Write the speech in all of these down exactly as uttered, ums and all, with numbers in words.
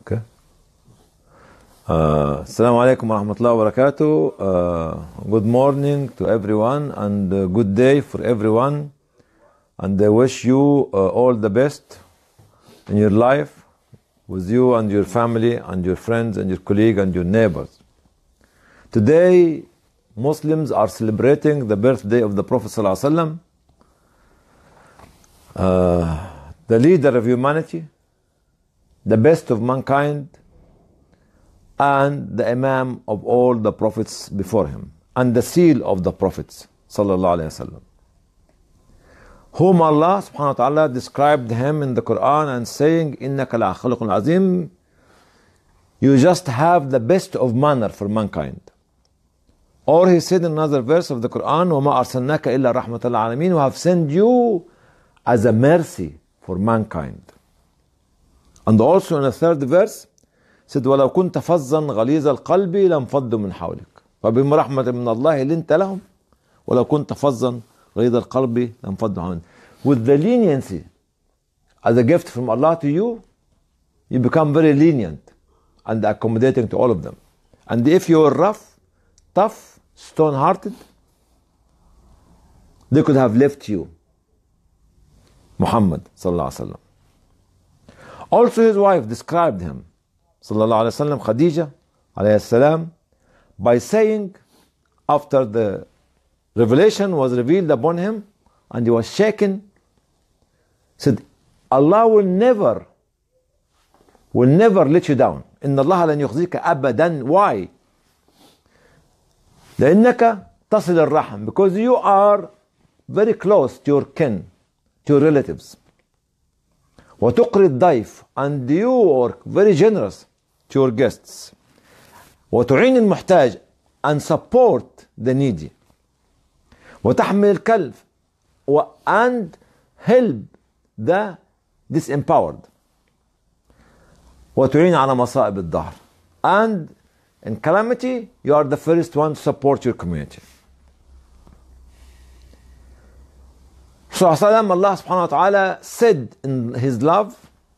Okay. Uh, Assalamu alaikum wa rahmatullahi wa barakatuh. Uh, good morning to everyone and uh, good day for everyone. And I wish you uh, all the best in your life, with you and your family and your friends and your colleagues and your neighbors. Today, Muslims are celebrating the birthday of the Prophet Sallallahu Alaihi Wasallam, uh, the leader of humanity, the best of mankind, and the Imam of all the prophets before him, and the seal of the prophets, Sallallahu Alaihi Wasallam, whom Allah subhanahu wa ta'ala described him in the Quran and saying, إِنَّكَ لَخَلُقٌ عَظِيمٌ. You just have the best of manner for mankind. Or he said in another verse of the Quran, وَمَا أَرْسَلْنَاكَ إِلَّا رَحْمَةً الْعَالَمِينَ. We have sent you as a mercy for mankind. And also in a third verse, said وَلَوْ كُنْتَ فَظًّا غَلِيظَ الْقَلْبِ لَانْفَضُّوا مِنْ حَوْلِكَ فَبِمَا رَحْمَةٍ مِنَ اللَّهِ لِنْتَ لَهُمْ وَلَوْ كُنْتَ فَظًّا غَلِيظَ الْقَلْبِ لَانْفَضُّوا مِنْ حَوْلِكَ. With the leniency as a gift from Allah to you, you become very lenient and accommodating to all of them. And if you are rough, tough, stone-hearted, they could have left you. Muhammad sallallahu alaihi wasallam. Also his wife described him, sallallahu alaihi wasallam, Khadija alayhi salam, by saying, after the revelation was revealed upon him and he was shaken, said, Allah will never, will never let you down. إن الله لن يخزيك أبدا. Why? لأنك تصل الرحم, because you are very close to your kin, to your relatives. وتقري الضيف, and you are very generous to your guests. وتعين المحتاج, and support the needy. وتحمل الكلب, and help the disempowered. وتعين على مصائب الدهر, and in calamity you are the first one to support your community. So Allah subhanahu wa ta'ala said in his love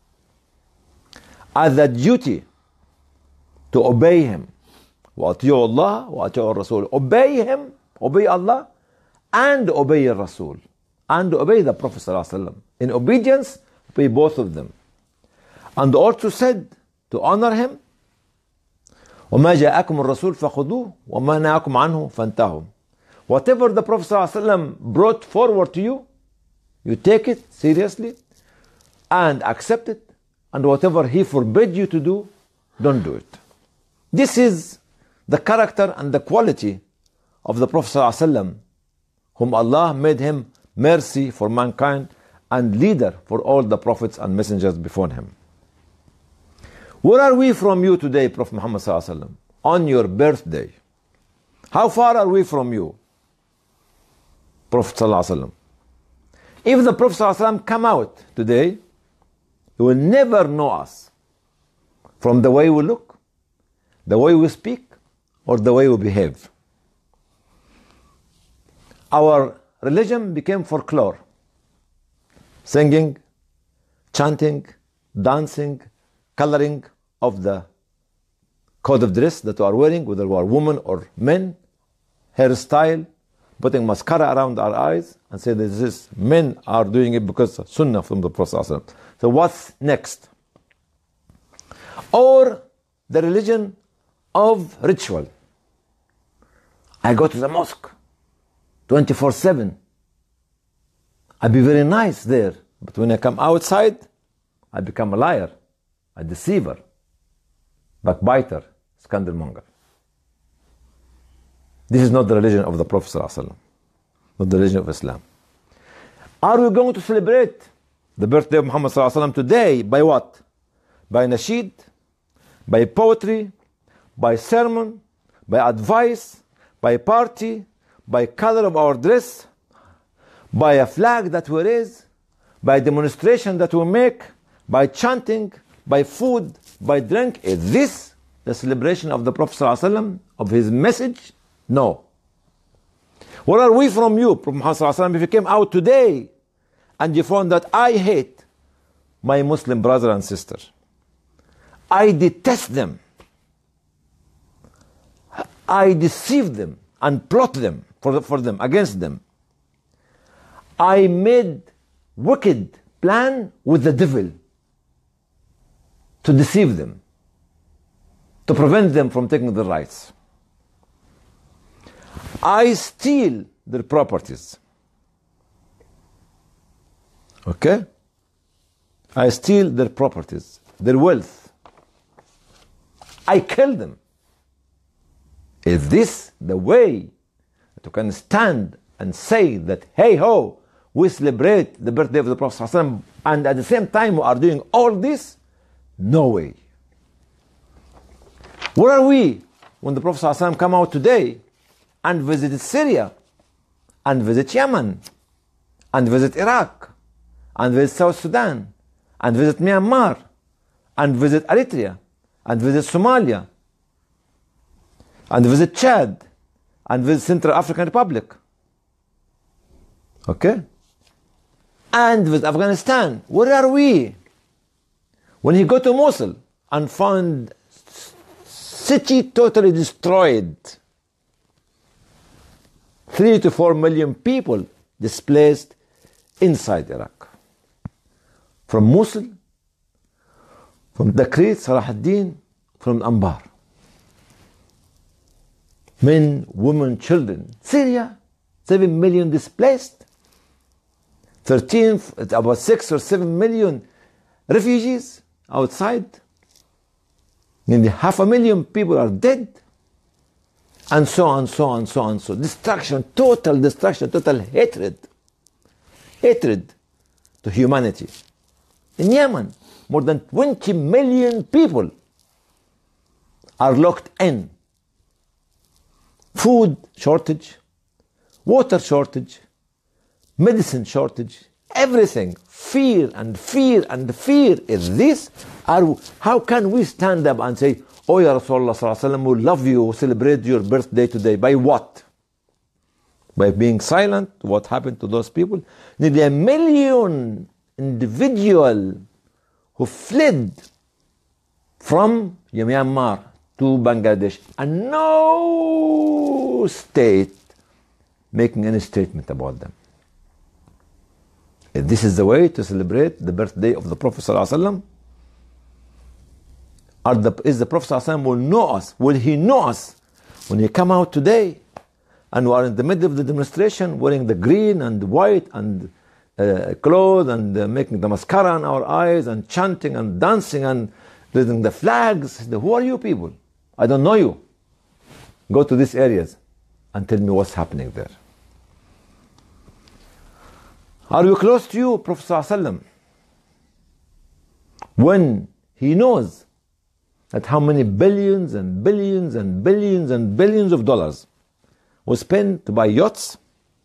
as a duty to obey him. وَأَطِيعُوا اللَّهَ وَأَطِيعُوا الرَّسُولَ. Obey him, obey Allah, and obey the Rasul, and obey the Prophet sallallahu alaihi wasallam. In obedience, obey both of them. And also said to honor him, وَمَا جَاءَكُمُ الرَّسُولُ فَخُذُوهُ وَمَا نَهَاكُمْ عَنْهُ فَانْتَهُوا. Whatever the Prophet sallallahu alaihi wasallam brought forward to you, you take it seriously and accept it, and whatever he forbid you to do, don't do it. This is the character and the quality of the Prophet ﷺ, whom Allah made him mercy for mankind and leader for all the prophets and messengers before him. Where are we from you today, Prophet Muhammad ﷺ, on your birthday? How far are we from you, Prophet ﷺ? If the Prophet ﷺ come out today, he will never know us from the way we look, the way we speak, or the way we behave. Our religion became folklore. Singing, chanting, dancing, coloring of the code of dress that we are wearing, whether we are women or men, hairstyle, putting mascara around our eyes and say this is, men are doing it because of sunnah from the Prophet. So what's next? Or the religion of ritual. I go to the mosque twenty-four seven. I be very nice there, but when I come outside, I become a liar, a deceiver, backbiter, scandalmonger. This is not the religion of the Prophet ﷺ, not the religion of Islam. Are we going to celebrate the birthday of Muhammad ﷺ today by what? By nasheed, by poetry, by sermon, by advice, by party, by color of our dress, by a flag that we raise, by demonstration that we make, by chanting, by food, by drink? Is this the celebration of the Prophet ﷺ, of his message? No. Where are we from you, Prophet Muhammad sallallahu alaihi wasallam, if you came out today and you found that I hate my Muslim brother and sister, I detest them. I deceive them and plot them for, the, for them, against them. I made wicked plan with the devil to deceive them, to prevent them from taking their rights. I steal their properties. Okay? I steal their properties, their wealth. I kill them. Is this the way that you can stand and say that, hey ho, we celebrate the birthday of the Prophet ﷺ, and at the same time we are doing all this? No way. Where are we when the Prophet ﷺ come out today and visited Syria, and visit Yemen, and visit Iraq, and visit South Sudan, and visit Myanmar, and visit Eritrea, and visit Somalia, and visit Chad, and visit Central African Republic? Okay? And with Afghanistan, where are we? When he go to Mosul and found city totally destroyed, three to four million people displaced inside Iraq. From Mosul, from Tikrit, Salah ad-Din, from Anbar. Men, women, children. Syria, seven million displaced. thirteen, about six or seven million refugees outside. Nearly half a million people are dead. And so on, so on, so on, so destruction, total destruction, total hatred. Hatred to humanity. In Yemen, more than twenty million people are locked in. Food shortage, water shortage, medicine shortage, everything. Fear and fear and fear. Is this? Are, how can we stand up and say, oh, Ya Rasulullah sallallahu alaihi wasallam, we love you, celebrate your birthday today? By what? By being silent? What happened to those people? Nearly a million individual who fled from Myanmar to Bangladesh, and no state making any statement about them. If this is the way to celebrate the birthday of the Prophet sallallahu alaihi wasallam, Are the, is the Prophet ﷺ will know us? Will he know us when he come out today and we are in the middle of the demonstration wearing the green and white and uh, clothes and uh, making the mascara on our eyes and chanting and dancing and raising the flags? Who are you people? I don't know you. Go to these areas and tell me what's happening there. Are we close to you, Prophet ﷺ? When he knows that how many billions and billions and billions and billions of dollars was spent to buy yachts,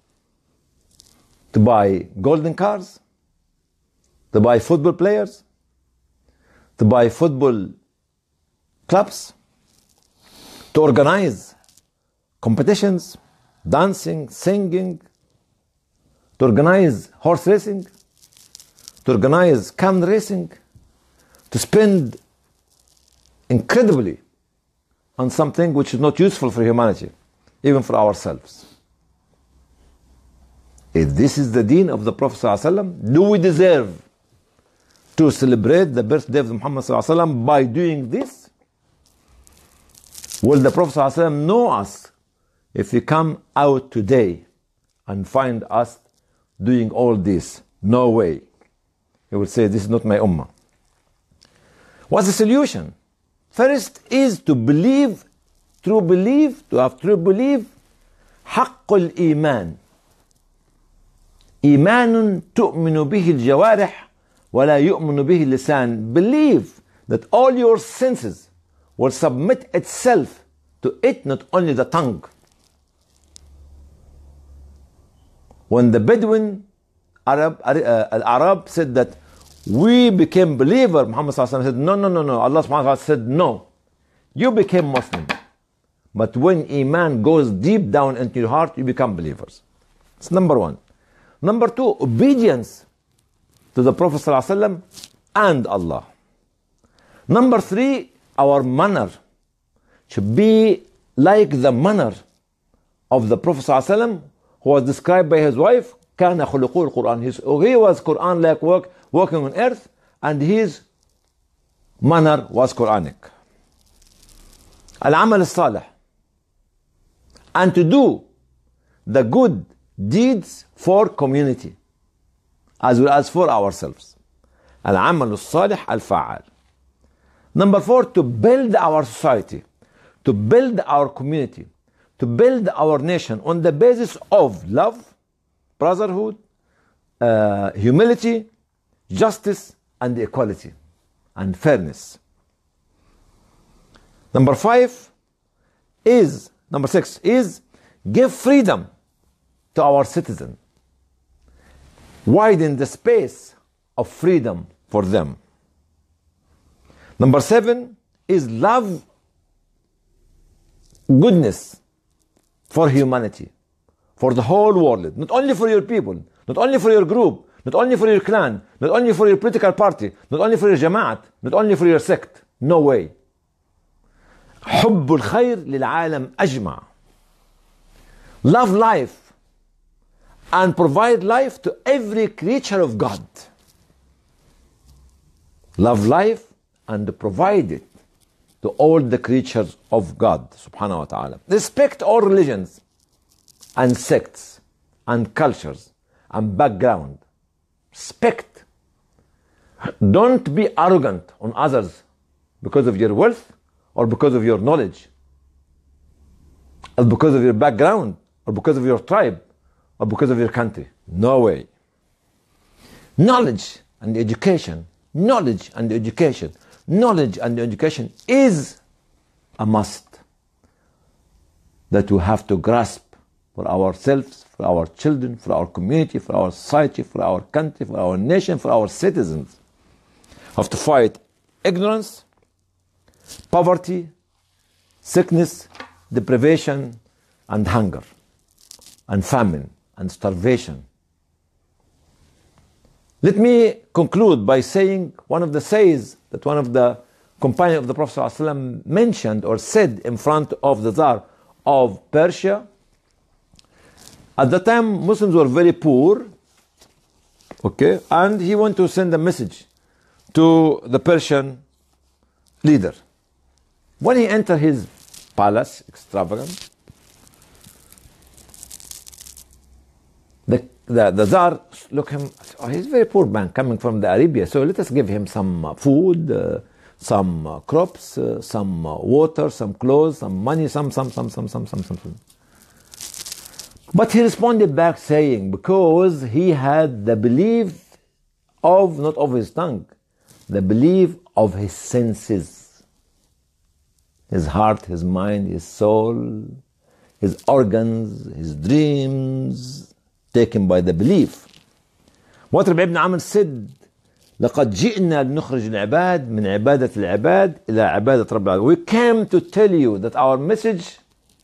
to buy golden cars, to buy football players, to buy football clubs, to organize competitions, dancing, singing, to organize horse racing, to organize camel racing, to spend incredibly on something which is not useful for humanity, even for ourselves. If this is the deen of the Prophet ﷺ, do we deserve to celebrate the birthday of Muhammad ﷺ by doing this? Will the Prophet ﷺ know us if we come out today and find us doing all this? No way. He will say, this is not my ummah. What's the solution? First is to believe, true belief, to have true belief, حق الإيمان. إيمان تؤمن به الجوارح ولا يؤمن به اللسان. Believe that all your senses will submit itself to it, not only the tongue. When the Bedouin Arab, uh, Arab said that we became believer, Muhammad sallallahu alaihi wasallam said, no, no, no, no. Allah subhanahu wa ta'ala said, no. You became Muslim. But when Iman goes deep down into your heart, you become believers. It's number one. Number two, obedience to the Prophet sallallahu alaihi wasallam and Allah. Number three, our manner should be like the manner of the Prophet ﷺ, who was described by his wife, كان خلقه القرآن. He was Quran like work, walking on earth, and his manner was Quranic. العمل الصالح, and to do the good deeds for community as well as for ourselves. العمل الصالح الفعال. Number four, to build our society, to build our community, to build our nation on the basis of love, brotherhood, uh, humility, justice, and equality, and fairness. Number five is, number six is give freedom to our citizens. Widen the space of freedom for them. Number seven is love goodness for humanity, for the whole world, not only for your people, not only for your group, not only for your clan, not only for your political party, not only for your jama'at, not only for your sect. No way. حب الخير للعالم أجمع. Love life and provide life to every creature of God. Love life and provide it to all the creatures of God subhanahu wa ta'ala. Respect all religions and sects and cultures and background. Respect. Don't be arrogant on others because of your wealth or because of your knowledge or because of your background or because of your tribe or because of your country. No way. Knowledge and education, knowledge and education, knowledge and education is a must that we have to grasp for ourselves, for our children, for our community, for our society, for our country, for our nation, for our citizens. We have to fight ignorance, poverty, sickness, deprivation, and hunger, and famine, and starvation. Let me conclude by saying one of the sayings that one of the companions of the Prophet ﷺ mentioned or said in front of the Tsar of Persia. At the time, Muslims were very poor, okay, and he wanted to send a message to the Persian leader. When he entered his palace, extravagant, the the, the Tsar looked him. Oh, he's a very poor man coming from the Arabia, so let us give him some uh, food, uh, some uh, crops, uh, some uh, water, some clothes, some money, some, some, some, some, some, some, some, some. But he responded back saying, because he had the belief of, not of his tongue, the belief of his senses, his heart, his mind, his soul, his organs, his dreams, taken by the belief. What Rabbi ibn Amr said, لقد جئنا لنخرج العباد من عبادة العباد إلى عبادة رب العالمين. We came to tell you that our message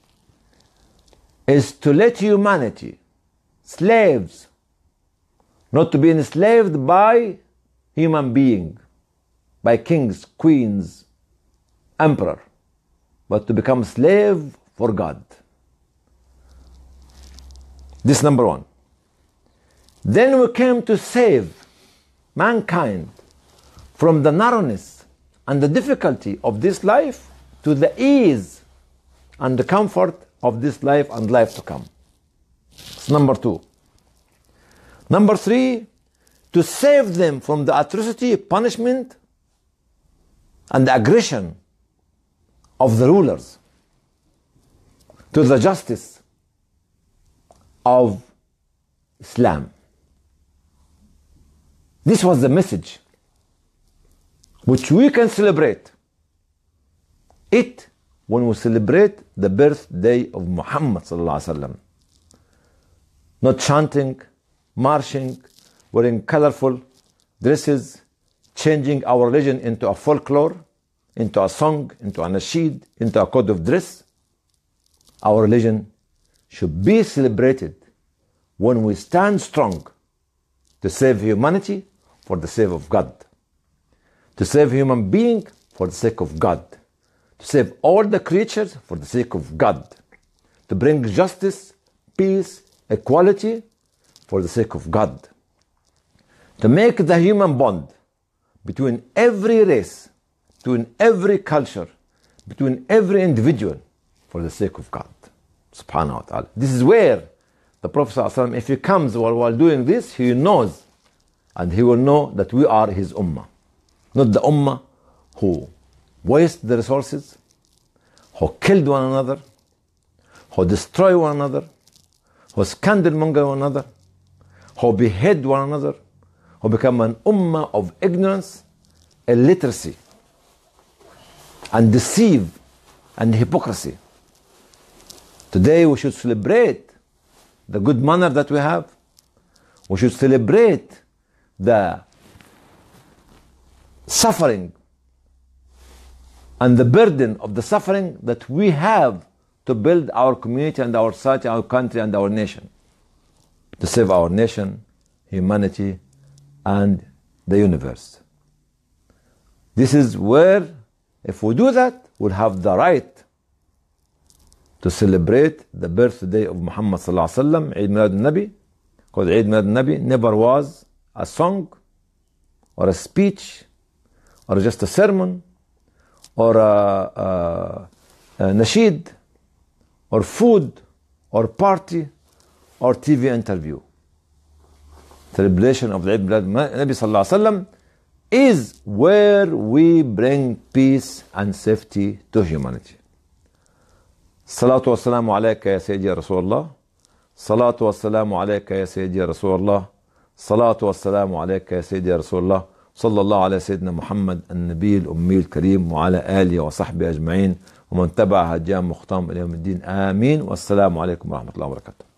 is to let humanity, slaves, not to be enslaved by human being, by kings, queens, emperor, but to become slave for God. This is number one. Then we came to save mankind from the narrowness and the difficulty of this life to the ease and the comfort of this life and life to come. That's number two. Number three, to save them from the atrocity, punishment, and the aggression of the rulers, to the justice of Islam. This was the message which we can celebrate it when we celebrate the birthday of Muhammad sallallahu alaihi wasallam. Not chanting, marching, wearing colorful dresses, changing our religion into a folklore, into a song, into a nasheed, into a code of dress. Our religion should be celebrated when we stand strong to save humanity for the sake of God, to save human being for the sake of God. To save all the creatures for the sake of God. To bring justice, peace, equality for the sake of God. To make the human bond between every race, between every culture, between every individual for the sake of God. Subhanahu wa ta'ala. This is where the Prophet ﷺ, if he comes while, while doing this, he knows and he will know that we are his ummah. Not the ummah who waste the resources, who killed one another, who destroy one another, who scandalmonger one another, who behead one another, who become an ummah of ignorance, illiteracy, and deceive and hypocrisy. Today we should celebrate the good manner that we have. We should celebrate the suffering and the burden of the suffering that we have to build our community and our society, our country and our nation. To save our nation, humanity, and the universe. This is where, if we do that, we'll have the right to celebrate the birthday of Muhammad sallallahu alaihi wasallam, Eid Milad al-Nabi. Because Eid Milad al-Nabi never was a song or a speech or just a sermon or a, a, a nasheed or food or party or T V interview. Celebration of the Eid Milad al-Nabi sallallahu alaihi wasallam is where we bring peace and safety to humanity. Salatu wassalamu alayka ya Sayyidi ya Rasulullah. Salatu wassalamu alayka ya Sayyidi ya Rasulullah. Salatu wassalamu alayka ya Sayyidi ya Rasulullah. Sallallahu ala Sayyidina Muhammad النبي الأمي الكريم وعلى آله وصحبه أجمعين ومن تبع هديهم مختام إلى يوم الدين آمين والسلام عليكم ورحمة الله وبركاته.